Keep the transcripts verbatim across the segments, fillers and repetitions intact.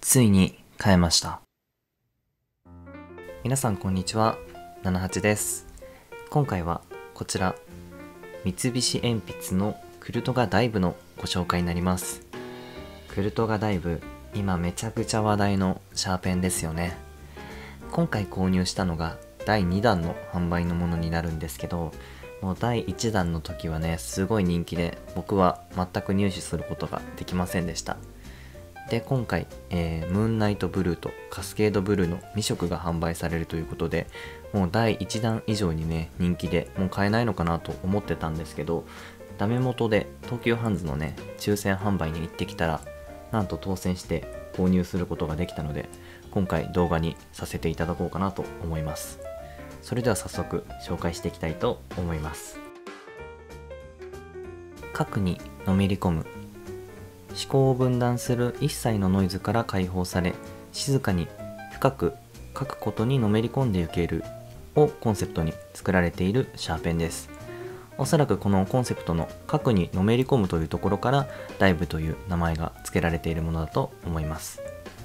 ついに買えました。皆さんこんにちは、ななはちです。今回はこちら三菱鉛筆のクルトガダイブのご紹介になります。クルトガダイブ、今めちゃくちゃ話題のシャーペンですよね。今回購入したのがだいにだんの販売のものになるんですけど、もうだいいちだんの時はねすごい人気で、僕は全く入手することができませんでした。で今回、えー、ムーンナイトブルーとカスケードブルーのにしょくが販売されるということで、もうだいいちだん以上にね人気で、もう買えないのかなと思ってたんですけど、ダメ元で東急ハンズのね抽選販売に行ってきたら、なんと当選して購入することができたので、今回動画にさせていただこうかなと思います。それでは早速紹介していきたいと思います。核にのめり込む。思考を分断する一切のノイズから解放され、静かに深く書くことにのめり込んでいけるをコンセプトに作られているシャーペンです。おそらくこのコンセプトの書くにのめり込むというところからダイブという名前が付けられているものだと思います。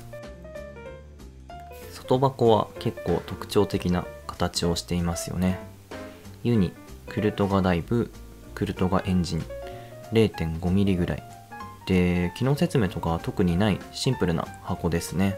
外箱は結構特徴的な形をしていますよね。ユニ、クルトガダイブ、クルトガエンジン れいてんごミリ ぐらいで、機能説明とかは特にないシンプルな箱ですね。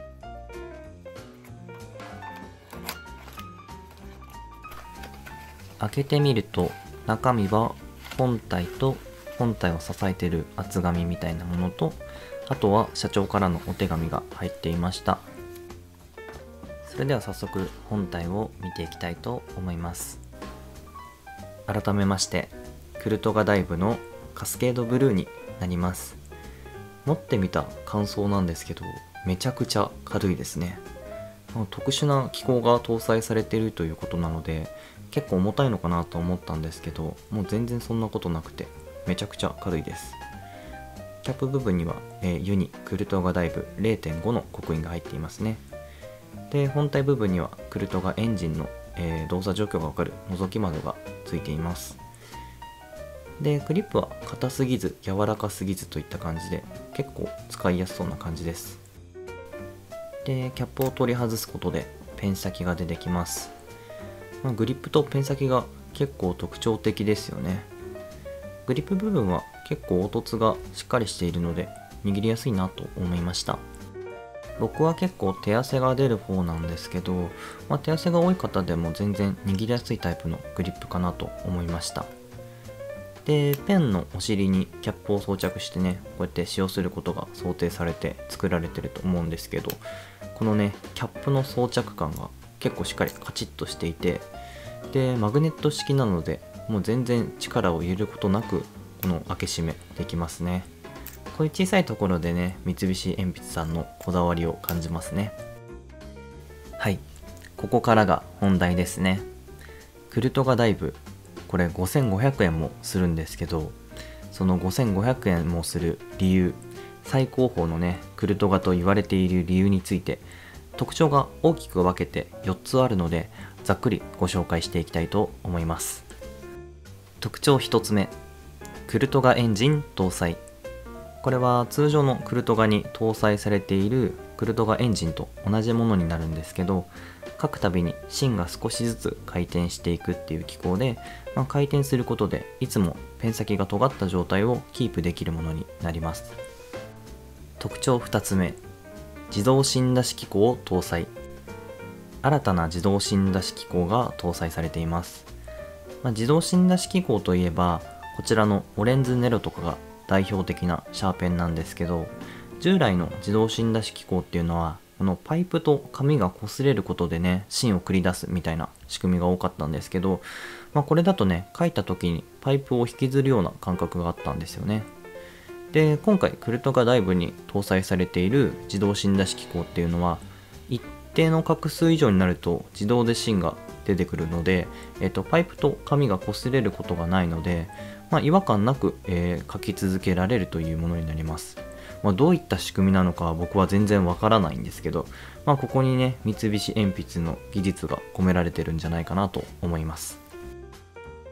開けてみると中身は本体と本体を支えている厚紙みたいなものと、あとは社長からのお手紙が入っていました。それでは早速本体を見ていきたいと思います。改めましてクルトガダイブのカスケードブルーになります。持ってみた感想なんですけど、めちゃくちゃ軽いですね。特殊な機構が搭載されているということなので、結構重たいのかなと思ったんですけど、もう全然そんなことなくてめちゃくちゃ軽いです。キャップ部分には、えー、ユニクルトガダイブ れいてんご の刻印が入っていますね。で本体部分にはクルトガエンジンの、えー、動作状況がわかる覗き窓がついています。でクリップは硬すぎず柔らかすぎずといった感じで、結構使いやすそうな感じです。でキャップを取り外すことでペン先が出てきます。まあ、グリップとペン先が結構特徴的ですよね。グリップ部分は結構凹凸がしっかりしているので握りやすいなと思いました。僕は結構手汗が出る方なんですけど、まあ、手汗が多い方でも全然握りやすいタイプのグリップかなと思いました。でペンのお尻にキャップを装着してね、こうやって使用することが想定されて作られてると思うんですけど、このねキャップの装着感が結構しっかりカチッとしていて、でマグネット式なのでもう全然力を入れることなくこの開け閉めできますね。こういう小さいところでね三菱鉛筆さんのこだわりを感じますね。はい、ここからが本題ですね。クルトガダイブ、これごせんごひゃくえんもするんですけど、そのごせんごひゃくえんもする理由、最高峰のねクルトガと言われている理由について、特徴が大きく分けてよっつあるので、ざっくりご紹介していきたいと思います。特徴ひとつめ、クルトガエンジン搭載。これは通常のクルトガに搭載されているクルトガエンジンと同じものになるんですけど、書くたびに芯が少しずつ回転していくっていう機構で、まあ、回転することでいつもペン先が尖った状態をキープできるものになります。特徴ふたつめ、自動芯出し機構を搭載。新たな自動芯出し機構が搭載されています。まあ、自動芯出し機構といえばこちらのオレンズネロとかが代表的なシャーペンなんですけど、従来の自動芯出し機構っていうのはこのパイプと紙が擦れることでね芯を繰り出すみたいな仕組みが多かったんですけど、まあ、これだとね書いた時にパイプを引きずるような感覚があったんですよね。で今回クルトガダイブに搭載されている自動芯出し機構っていうのは、一定の画数以上になると自動で芯が出てくるので、えっと、パイプと紙が擦れることがないので、まあ、違和感なく、えー、書き続けられるというものになります。まあ、どういった仕組みなのかは僕は全然わからないんですけど、まあ、ここにね三菱鉛筆の技術が込められてるんじゃないかなと思います。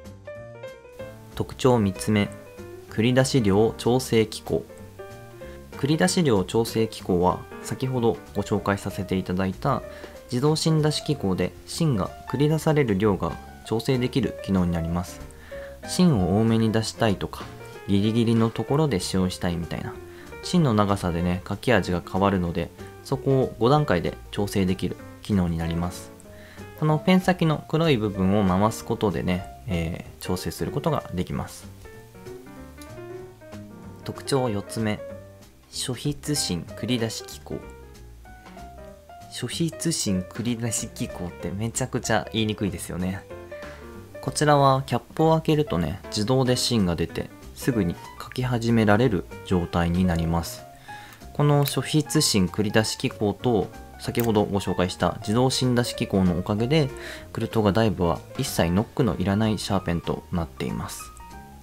特徴みっつめ、繰り出し量調整機構。 繰り出し量調整機構は先ほどご紹介させていただいた自動芯出し機構で芯が繰り出される量が調整できる機能になります。芯を多めに出したいとか、ギリギリのところで使用したいみたいな、芯の長さでね書き味が変わるので、そこをご段階で調整できる機能になります。このペン先の黒い部分を回すことでね、えー、調整することができます。特徴よっつめ、初筆芯繰り出し機構。初筆芯繰り出し機構ってめちゃくちゃ言いにくいですよね。こちらはキャップを開けるとね、自動で芯が出てすぐに書き始められる状態になります。この初筆芯繰り出し機構と先ほどご紹介した自動芯出し機構のおかげで、クルトガダイブは一切ノックのいらないシャーペンとなっています。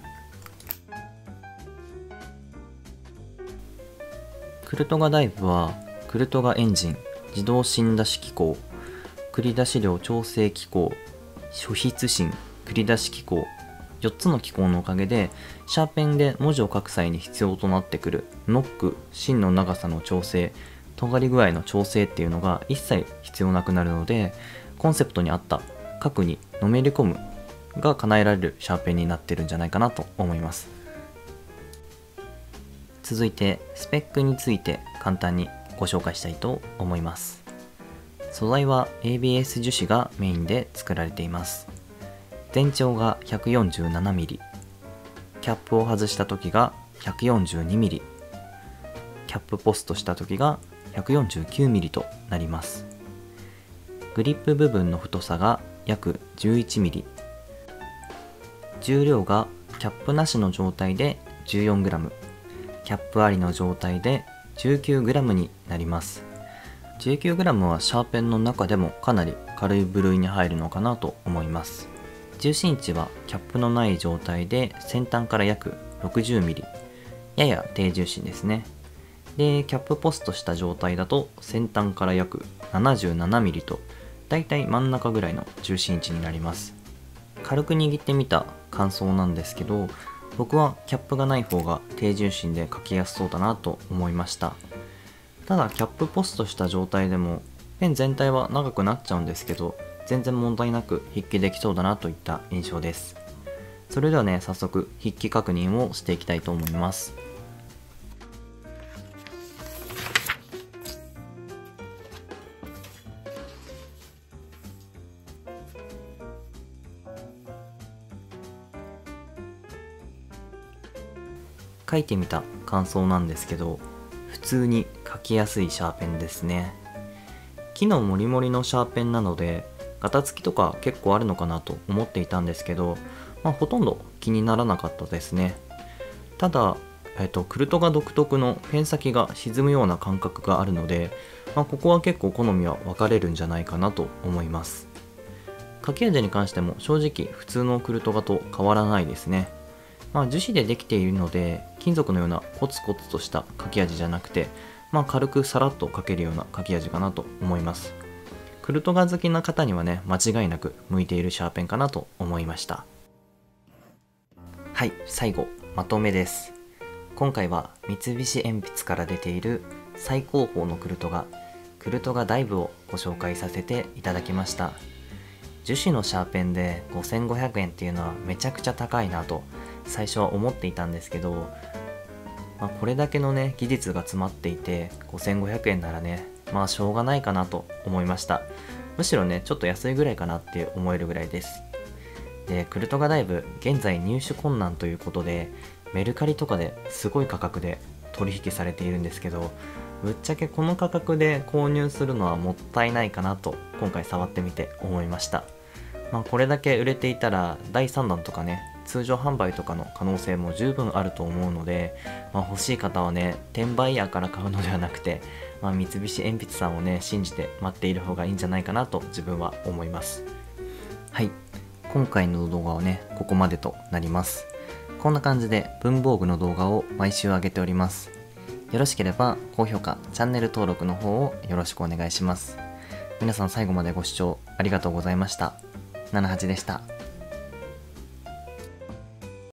クルトガダイブはクルトガエンジン、自動芯出し機構、繰り出し量調整機構、初筆芯繰り出し機構、よっつの機構のおかげでシャーペンで文字を書く際に必要となってくるノック、芯の長さの調整、尖り具合の調整っていうのが一切必要なくなるので、コンセプトに合った書くにのめり込むが叶えられるシャーペンになってるんじゃないかなと思います。続いてスペックについて簡単にご紹介したいと思います。素材は エービーエス 樹脂がメインで作られています。全長が ひゃくよんじゅうななミリ、キャップを外した時が ひゃくよんじゅうにミリ、キャップポストした時が ひゃくよんじゅうきゅうミリとなります。グリップ部分の太さが約 じゅういちミリ、重量がキャップなしの状態で じゅうよんグラム、キャップありの状態で じゅうきゅうグラム になります。じゅうきゅうグラム はシャーペンの中でもかなり軽い部類に入るのかなと思います。重心値はキャップのない状態で先端から約 ろくじゅうミリ、やや低重心ですね。で、キャップポストした状態だと先端から約 ななじゅうななミリ とだいたい真ん中ぐらいの重心値になります。軽く握ってみた感想なんですけど、僕はキャップがない方が低重心で書きやすそうだなと思いました。ただキャップポストした状態でもペン全体は長くなっちゃうんですけど、全然問題なく筆記できそうだなといった印象です。それではね、早速筆記確認をしていきたいと思います。書いてみた感想なんですけど、普通に書きやすいシャーペンですね。木のモリモリのシャーペンなのでガタつきとか結構あるのかなと思っていたんですけど、まあ、ほとんど気にならなかったですね。ただ、えっと、クルトガ独特のペン先が沈むような感覚があるので、まあ、ここは結構好みは分かれるんじゃないかなと思います。書き味に関しても正直普通のクルトガと変わらないですね。まあ、樹脂でできているので金属のようなコツコツとした書き味じゃなくて、まあ、軽くさらっと書けるような書き味かなと思います。クルトガ好きな方にはね、間違いなく向いているシャーペンかなと思いました。はい、最後まとめです。今回は三菱鉛筆から出ている最高峰のクルトガ、クルトガダイブをご紹介させていただきました。樹脂のシャーペンでごせんごひゃくえんっていうのはめちゃくちゃ高いなと最初は思っていたんですけど、まあ、これだけのね技術が詰まっていてごせんごひゃくえんならね、まあしょうがないかなと思いました。むしろねちょっと安いぐらいかなって思えるぐらいです。で、クルトガダイブ現在入手困難ということでメルカリとかですごい価格で取引されているんですけど、ぶっちゃけこの価格で購入するのはもったいないかなと今回触ってみて思いました。まあ、これだけ売れていたらだいさんだんとかね、通常販売とかの可能性も十分あると思うので、まあ、欲しい方はね転売ヤーから買うのではなくて、まあ、三菱鉛筆さんをね信じて待っている方がいいんじゃないかなと自分は思います。はい、今回の動画はねここまでとなります。こんな感じで文房具の動画を毎週上げております。よろしければ高評価、チャンネル登録の方をよろしくお願いします。皆さん最後までご視聴ありがとうございました。ななはちでした。